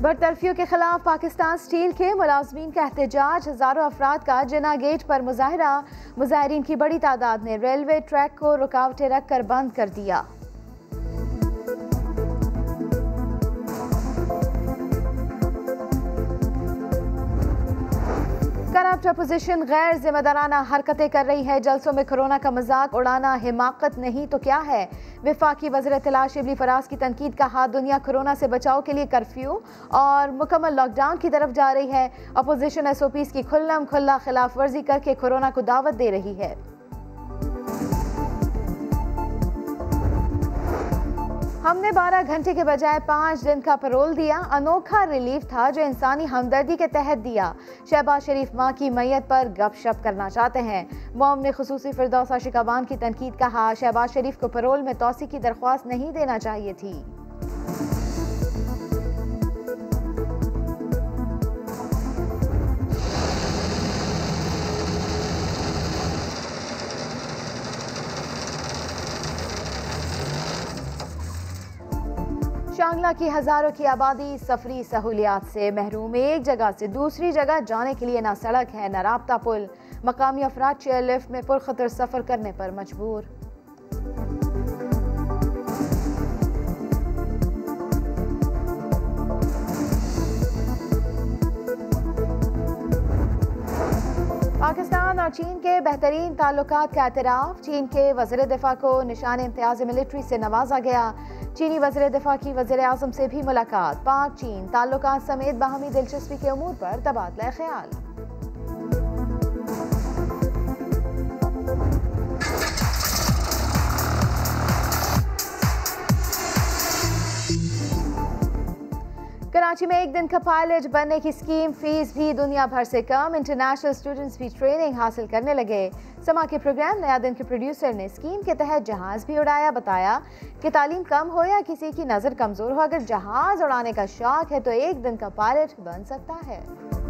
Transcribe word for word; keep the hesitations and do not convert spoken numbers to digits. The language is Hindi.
बरतरफियों के खिलाफ पाकिस्तान स्टील के मुलाजमीन का एहतजाज, हजारों अफराद का जिन्ना गेट पर मुजाहरा। मुजाहरीन की बड़ी तादाद ने रेलवे ट्रैक को रुकावटें रखकर बंद कर दिया। करप्ट अपोजिशन गैर जिम्मेदाराना हरकतें कर रही है। जलसों में कोरोना का मजाक उड़ाना हिमाकत नहीं तो क्या है। विफाकी वज़ीर इत्तला शिबली फराज की तनकीद का हाथ, दुनिया कोरोना से बचाव के लिए कर्फ्यू और मुकम्मल लॉकडाउन की तरफ जा रही है। अपोजिशन एस ओ पीज़ की खुल्लम खुल्ला खिलाफ वर्जी करके कोरोना को दावत दे रही है। हमने बारह घंटे के बजाय पाँच दिन का पैरोल दिया। अनोखा रिलीफ था जो इंसानी हमदर्दी के तहत दिया। शहबाज शरीफ मां की मैयत पर गपशप करना चाहते हैं। मौम ने खुसूसी फिरदौस आशिकाबान की तनकीद कहा, शहबाज शरीफ को पैरोल में तौसी की दरख्वास्त नहीं देना चाहिए थी। शांगला की हजारों की आबादी सफरी सहूलियात से महरूम। एक जगह से दूसरी जगह जाने के लिए ना सड़क है ना राब्ता पुल। मकामी अफराद चेयरलिफ्ट में पुरखतर सफर करने पर मजबूर। पाकिस्तान और चीन के बेहतरीन ताल्लुकात का एतराफ़। चीन के वज़ीर दिफा को निशान इम्तियाज़ मिलिट्री से नवाजा गया। चीनी वज़ीर दिफा की वज़ीर आज़म से भी मुलाकात। पाक चीन ताल्लुकात समेत बाहमी दिलचस्पी के उमूर पर तबादला ख्याल। कराची में एक दिन का पायलट बनने की स्कीम, फीस भी दुनिया भर से कम। इंटरनेशनल स्टूडेंट्स भी ट्रेनिंग हासिल करने लगे। समा के प्रोग्राम नया दिन के प्रोड्यूसर ने स्कीम के तहत जहाज भी उड़ाया। बताया कि तालीम कम हो या किसी की नज़र कमज़ोर हो, अगर जहाज उड़ाने का शौक है तो एक दिन का पायलट बन सकता है।